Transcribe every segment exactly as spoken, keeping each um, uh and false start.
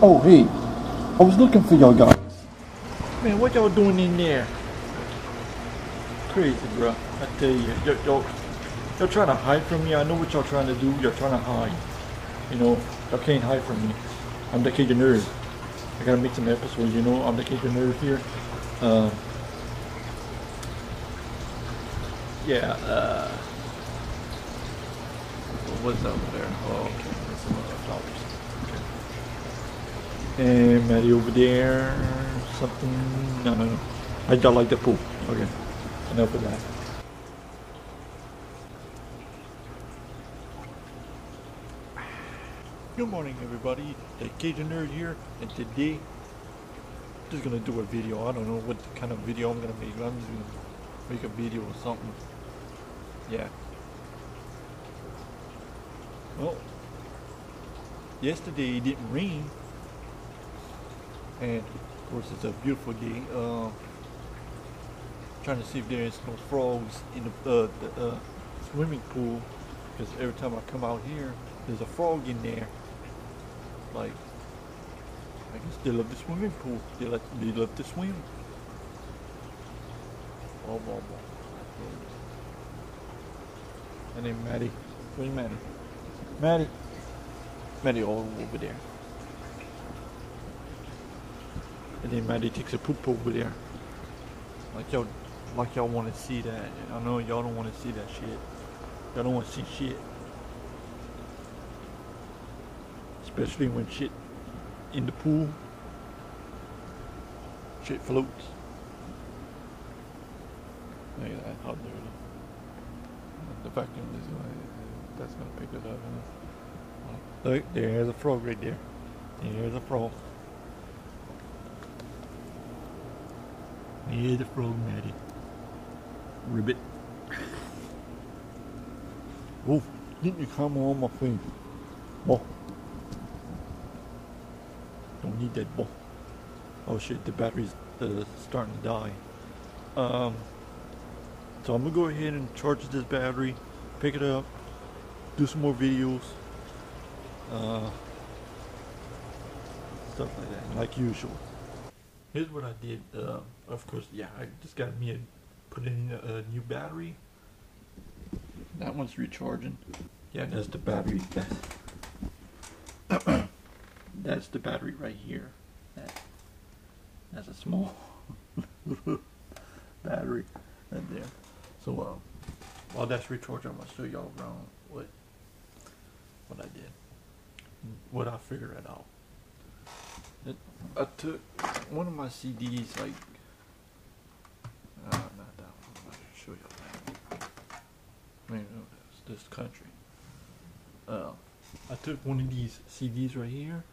Oh, hey, I was looking for y'all guys. Man, what y'all doing in there? Crazy, bro. I tell you, y'all, y'all, y'all trying to hide from me. I know what y'all trying to do. Y'all trying to hide. You know, y'all can't hide from me. I'm the Cajun Nerd. I gotta make some episodes, you know. I'm the Cajun Nerd here. Uh, yeah, uh, what's over there? Oh, okay. There's some other flowers. And Maddie over there, something, no, no, no. I don't like the pool. Okay, enough of that. Good morning, everybody. The Cajun Nerd here, and today, I'm just gonna do a video. I don't know what kind of video I'm gonna make. I'm just gonna make a video or something. Yeah. Well, yesterday it didn't rain. And of course it's a beautiful day. Uh, trying to see if there is no frogs in the, uh, the uh, swimming pool, because every time I come out here, there's a frog in there. Like, I guess they love the swimming pool. They like they love to swim. Oh, oh, oh. And then Maddie, where's Maddie? Maddie, Maddie, all over there. And then Maddie takes a poop over there. Like y'all, like y'all want to see that. I know y'all don't want to see that shit. Y'all don't want to see shit. Especially when shit in the pool. Shit floats. Look at that, how dirty. The vacuum is gonna, that's gonna pick it up. Huh? Look, there's a frog right there. There's a frog. Yeah, the frog, Maddie. Ribbit. Oh, didn't you come on my thing? Oh. Don't need that ball. Oh shit, the battery's uh, starting to die. Um, so I'm gonna go ahead and charge this battery, pick it up, do some more videos. Uh, stuff like that, like usual. Here's what I did. Uh, of course, yeah, I just got me a, put in a, a new battery. That one's recharging. Yeah, that's the battery. That's, that's the battery right here. That, that's a small battery right there. So uh, while that's recharging, I'm gonna show y'all around what what I did, what I figured it out. It, I took one of my C Ds, like, uh, not that one, I'm going to show you that. I mean, no, that's this country. Uh, I took one of these C Ds right here.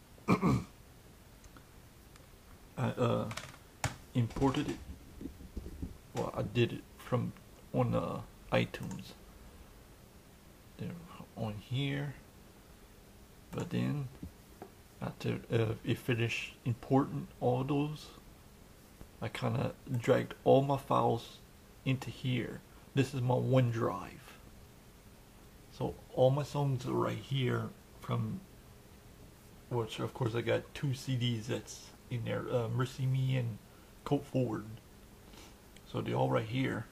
I uh, imported it. Well, I did it from on uh, iTunes. They're on here, but then after uh, it finished importing all those, I kind of dragged all my files into here. This is my OneDrive. So all my songs are right here from, which of course I got two C Ds that's in there, uh, Mercy Me and Coat Forward. So they're all right here.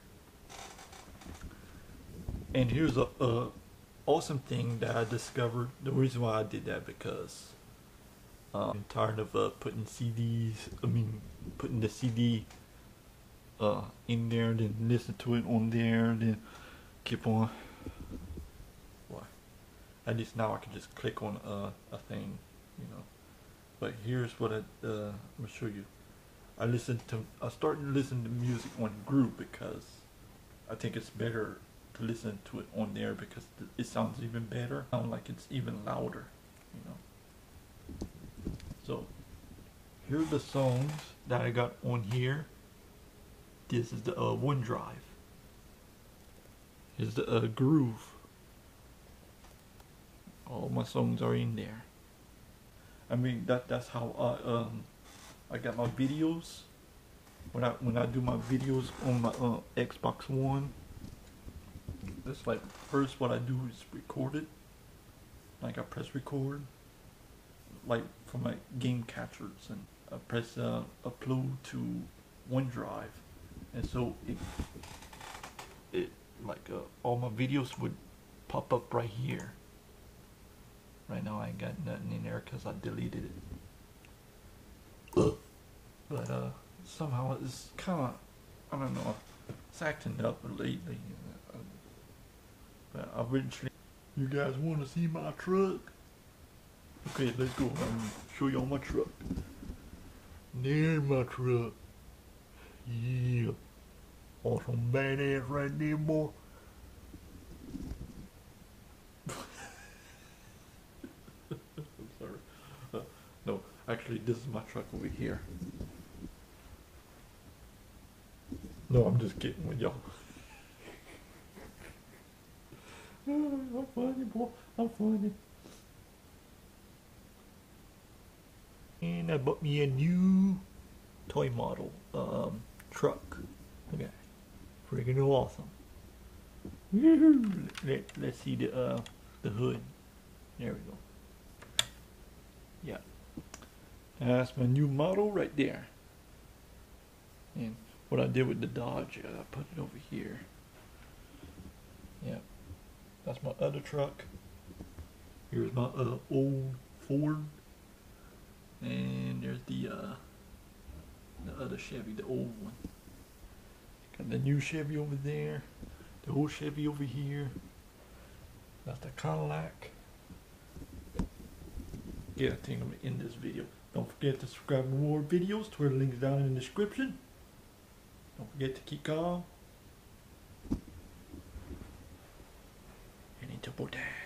And here's a, a awesome thing that I discovered. The reason why I did that because Uh, I'm tired of uh, putting C Ds, I mean, putting the C D uh, in there, then listen to it on there, then keep on. Well, at least now I can just click on uh, a thing, you know. But here's what I, uh, I'm going to show you. I listen to, I started to listen to music on Groove because I think it's better to listen to it on there because it sounds even better. Sounds like it's even louder, you know. So, here are the songs that I got on here. This is the uh, OneDrive. Here's the uh, Groove. All my songs are in there. I mean, that that's how I um I got my videos. When I when I do my videos on my uh, Xbox One, that's like first what I do is record it. Like I press record. like for my game captures, and I press uh, upload to OneDrive, and so it it like uh, all my videos would pop up right here. Right now I ain't got nothing in there because I deleted it. But uh, somehow it's kind of, I don't know, it's acting up lately. Uh, but eventually, you guys want to see my truck? Okay, let's go. I'll show y'all my truck. There's my truck. Yeah. Awesome badass right there, boy. I'm sorry. Uh, no, actually, this is my truck over here. No, I'm just kidding with y'all. I'm funny, boy. I'm funny. And I bought me a new toy model um, truck. Okay, freaking awesome. Let, let's see the uh, the hood. There we go. Yeah, that's my new model right there. And what I did with the Dodge, I put it over here. Yeah, that's my other truck. Here's my uh, old Ford. And there's the uh, the other Chevy, the old one. Got the new Chevy over there, the old Chevy over here. That's the Cadillac. Yeah, I think I'm gonna end this video. Don't forget to subscribe for more videos. Twitter links down in the description. Don't forget to keep calm. And into time.